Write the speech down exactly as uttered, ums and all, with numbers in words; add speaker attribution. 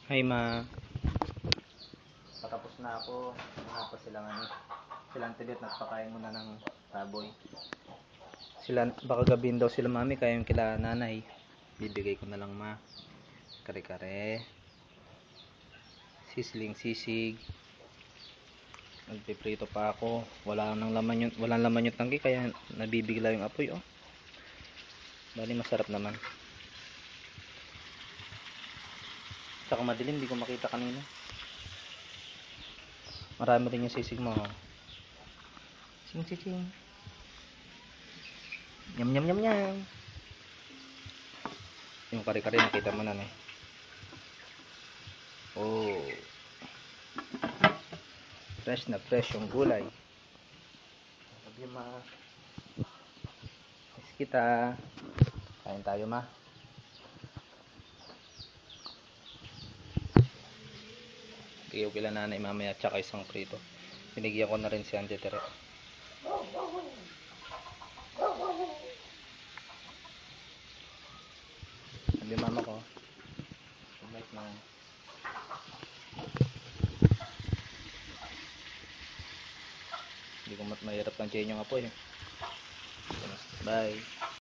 Speaker 1: Hi ma. Patapos na ako. Mga pa silang ano. Silang tibet nagpakain muna ng baboy. Sila baka gabihin daw sila mami kaya yung kila nanay. Bibigay ko na lang ma. Kare-kare. Sisling sisig. Nagpiprito pa ako. Wala nang laman yung walang laman yung tangki kaya nabibigla yung apoy oh. Bali masarap naman. Saka madilim, hindi ko makita kanina. Marami rin yung sisig mo. Sing sing sing. Nyam nyam nyam nyam. Yung kare-kare nakita mo na eh. Oh. Fresh na fresh yung gulay. Sabi ma. Miss kita. Kain tayo ma. Bigyan ko kila nanay mamaya tsaka isang prito. Binigyan ko na rin si Auntie Tere. Sabi mama ko. Good night na. Hindi ko mat mahirap ng chain yung apoy. Bye.